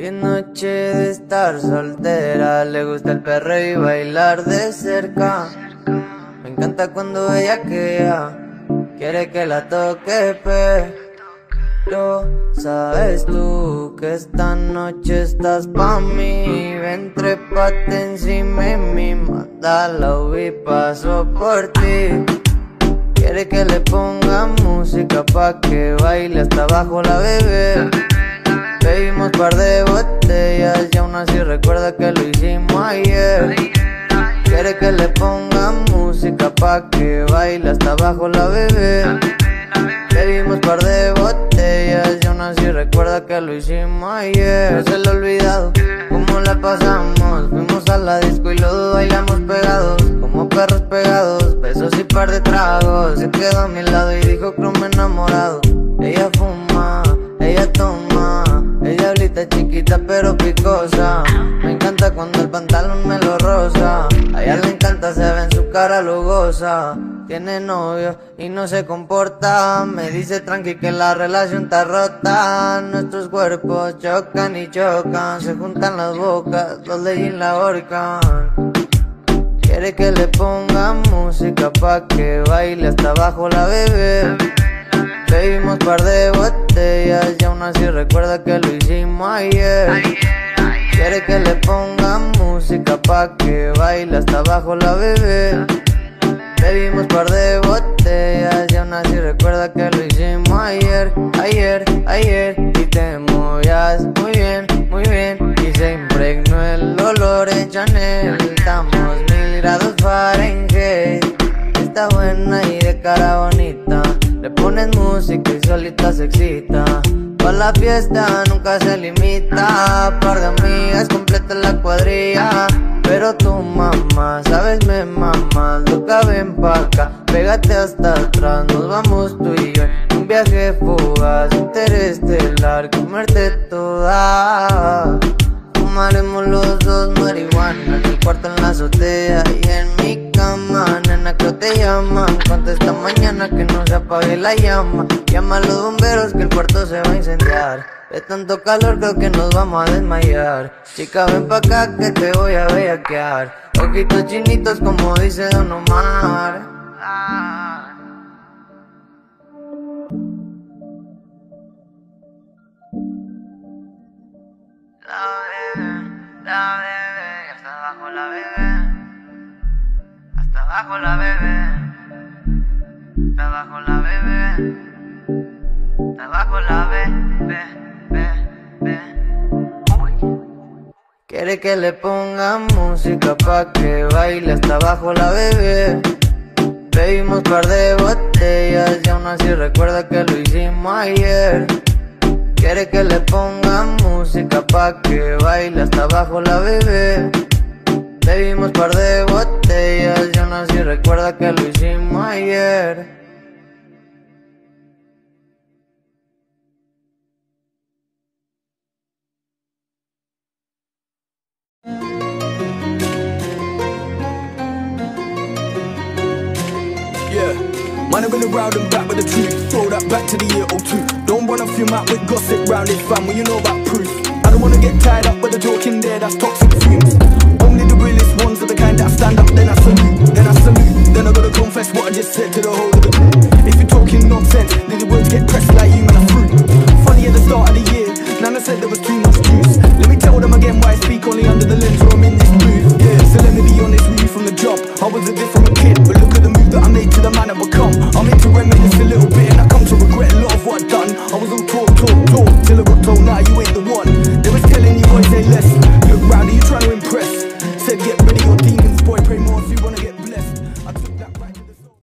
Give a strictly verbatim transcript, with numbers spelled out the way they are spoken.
Hoy es noche de estar soltera, le gusta el perreo y bailar de cerca. Me encanta cuando ella queda, quiere que la toque, pero sabes tú que esta noche estás pa' mí. Ven, trépate encima de mí, mátala y paso por ti. Quiere que le ponga música pa' que baile hasta abajo la bebé. Bebimos par de botellas y aún así recuerda que lo hicimos ayer. Quiere que le ponga música pa' que baile hasta abajo la bebé. Bebimos par de botellas y aún así recuerda que lo hicimos ayer. No se le ha olvidado cómo la pasamos. Fuimos a la disco y los dos bailamos pegados, como perros pegados, besos y par de tragos. Se quedó a mi lado y dijo cromo enamorado. Ella fuma, ella toma, ella ahorita chiquita pero picosa. Me encanta cuando el pantalón me lo rosa. A ella le encanta, se ve en su cara lugosa. Tiene novio y no se comporta. Me dice tranqui que la relación está rota. Nuestros cuerpos chocan y chocan, se juntan las bocas, los leyes la ahorcan. Quiere que le ponga música pa' que baile hasta abajo la bebé. Bebimos par de botellas y aún así recuerda que lo hicimos ayer. Quiere que le ponga música pa' que baile hasta abajo la bebé. Bebimos par de botellas y aún así recuerda que lo hicimos ayer, ayer, ayer. Y te movías muy bien, muy bien, y se impregnó el olor de Chanel. Estamos mil grados Fahrenheit. Está buena y de cara bonita, le pones música y solita se excita. Pa' la fiesta nunca se limita, par de amigas completa la cuadrilla. Pero tu mamá, sabes, me mamas, loca, ven pa' acá, pégate hasta atrás, nos vamos tú y yo en un viaje fugaz, interestelar, comerte toda. Fumaremos los dos marihuana, en el cuarto, en la azotea y en mi cama. Nena, que te llaman, contesta mañana que no se apague la llama. Llama a los bomberos que el cuarto se va a incendiar. De tanto calor creo que nos vamos a desmayar. Chica, ven pa' acá que te voy a bellaquear. Ojitos chinitos como dice Don Omar. La bebé, la bebé, hasta abajo la bebé. Hasta abajo la bebé. Hasta abajo la bebé. Hasta abajo la bebé. Quiere que le ponga música pa' que baile hasta abajo la bebé. Bebimos par de botellas y aún así recuerda que lo hicimos ayer. Quiere que le ponga música pa' que baile hasta abajo la bebé. Bebimos par de botellas y aún así recuerda que lo hicimos ayer. Man, I'm gonna round and back with the truth. Throw that back to the year oh two. Don't run off your mouth with gossip round this fam when you know about proof. I don't wanna get tied up with the talking there, that's toxic fumes. Only the realest ones are the kind that stand up, then I salute, then I salute. Then I gotta confess what I just said to the whole of the crew. If you're talking nonsense, then the words get pressed like you man a fruit. Funny at the start of the year, Nana said there was too much juice. Let me tell them again why I speak only under the lens or I'm in this booth. Yeah, so let me be honest with you from the drop. I was a different